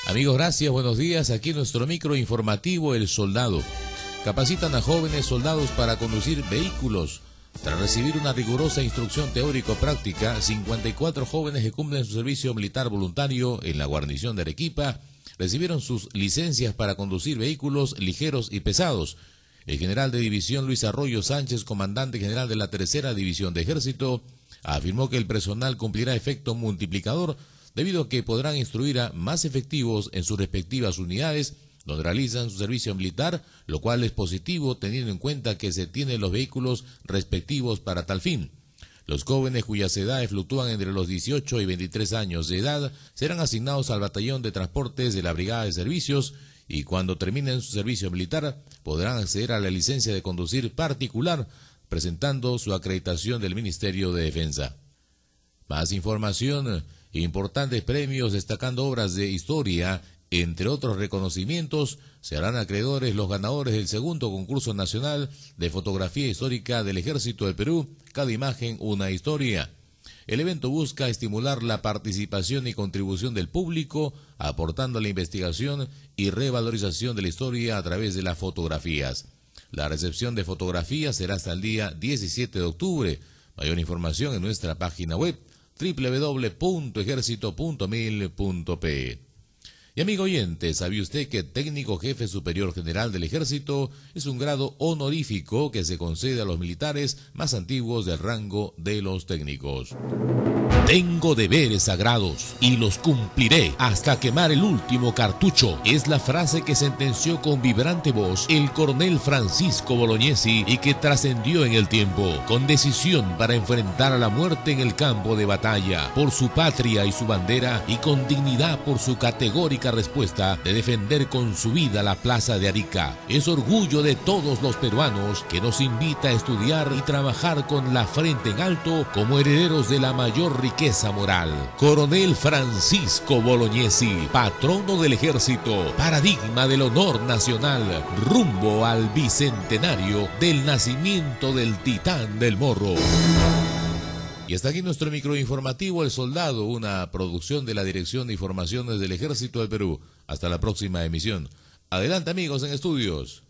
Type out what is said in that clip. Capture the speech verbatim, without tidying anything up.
Amigos, gracias, buenos días. Aquí nuestro micro informativo El Soldado. Capacitan a jóvenes soldados para conducir vehículos. Tras recibir una rigurosa instrucción teórico-práctica, cincuenta y cuatro jóvenes que cumplen su servicio militar voluntario en la guarnición de Arequipa recibieron sus licencias para conducir vehículos ligeros y pesados. El general de división Luis Arroyo Sánchez, comandante general de la tercera división de Ejército, afirmó que el personal cumplirá efecto multiplicador debido a que podrán instruir a más efectivos en sus respectivas unidades donde realizan su servicio militar, lo cual es positivo teniendo en cuenta que se tienen los vehículos respectivos para tal fin. Los jóvenes cuyas edades fluctúan entre los dieciocho y veintitrés años de edad serán asignados al batallón de transportes de la Brigada de Servicios y cuando terminen su servicio militar podrán acceder a la licencia de conducir particular presentando su acreditación del Ministerio de Defensa. Más información, importantes premios destacando obras de historia, entre otros reconocimientos, serán acreedores los ganadores del segundo concurso nacional de fotografía histórica del Ejército del Perú, Cada imagen una historia. El evento busca estimular la participación y contribución del público, aportando a la investigación y revalorización de la historia a través de las fotografías. La recepción de fotografías será hasta el día diecisiete de octubre. Mayor información en nuestra página web doble u doble u doble u punto ejército punto mil punto pe. Y amigo oyente, ¿sabía usted que técnico jefe superior general del Ejército es un grado honorífico que se concede a los militares más antiguos del rango de los técnicos? Tengo deberes sagrados y los cumpliré hasta quemar el último cartucho. Es la frase que sentenció con vibrante voz el coronel Francisco Bolognesi y que trascendió en el tiempo, con decisión para enfrentar a la muerte en el campo de batalla, por su patria y su bandera, y con dignidad por su categórica respuesta de defender con su vida la plaza de Arica. Es orgullo de todos los peruanos que nos invita a estudiar y trabajar con la frente en alto como herederos de la mayor riqueza moral. Coronel Francisco Bolognesi, patrono del Ejército, paradigma del honor nacional, rumbo al bicentenario del nacimiento del titán del Morro. Y hasta aquí nuestro microinformativo El Soldado, una producción de la Dirección de Informaciones del Ejército del Perú. Hasta la próxima emisión. Adelante amigos en estudios.